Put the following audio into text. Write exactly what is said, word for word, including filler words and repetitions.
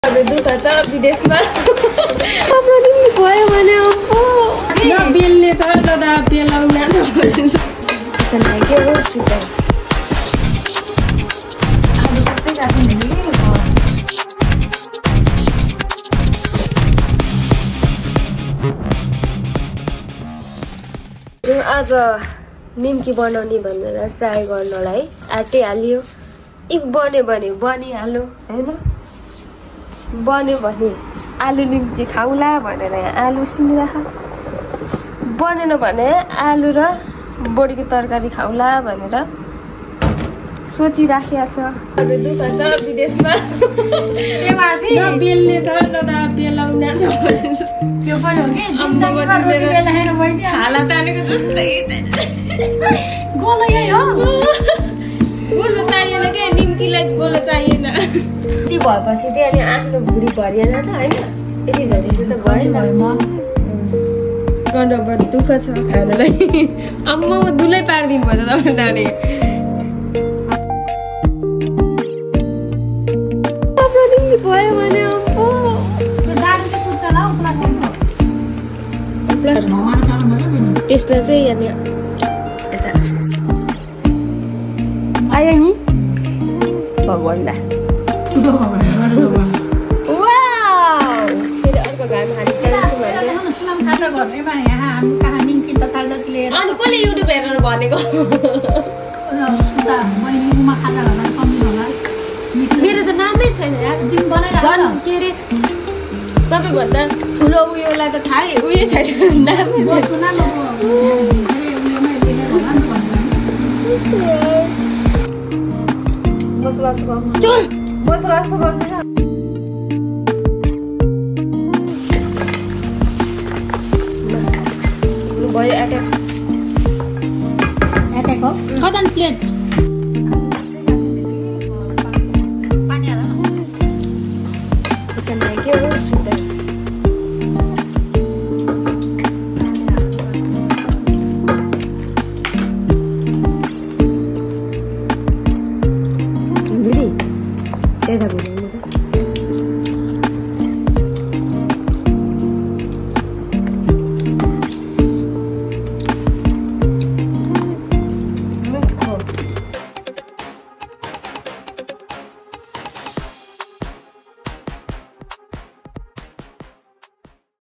दुःख छ विदेशमा हाम्रो नि भयो भने ल बेल्ने छ ल दा बेलाउन छ के हो सुते आज निम्की बनाउने भनेर ट्राई गर्नलाई आँटिहाल्यो। इफ बन्यो भने बनिहाल्यो हैन, बन्यो भने आलु निम्की खाउला भनेर यहाँ आलु सिनिराख, बनेन भने आलु र बोडीको तरकारी खाउला भनेर सोचिराखेको छ। दुःख छ विदेशमा बेल्ने छ ल दा बेलाउन छ त्यो पनि हो कि छाला तानेको जस्तै गोलो यही हो। गोलो चाहिएन क्या, निम्कीलाई गोलो चाहिएन। यति भएपछि चाहिँ अनि आफ्नो भुँडी भरिएन त होइन, यति भएपछि त भएन गर्न अब दुःख छ खानलाई। अम्मा दुलै पारिदिनु भयो त तपाईँ जाने भयो भने टेस्टर चाहिँ यहाँ यता आयो नि भगवान् दा फेरि अर्को घाम खाने अनि कसले युट्युब हेरेर भनेको? मेरो त नामै छैन झन् के अरे सबैभन्दा ठुलो उयोलाई त थाहै उयो छैन नामै भयो एट्याक एट्याक हो खदन प्लेट